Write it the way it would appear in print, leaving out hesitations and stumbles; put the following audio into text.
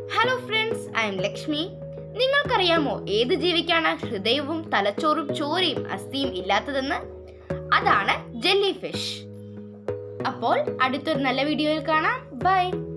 Hello friends, I am Lakshmi. നിങ്ങൾക്കറിയാമോ ഏത് ജീവിക്കാണ് ഹൃദയവും തലച്ചോറും ചോരയും അസ്ഥിയും ഇല്ലാത്തതെന്ന്? അതാണ് ജെല്ലി ഫിഷ്. അപ്പോൾ അടുത്തൊരു നല്ല വീഡിയോയിൽ കാണാം. ബൈ.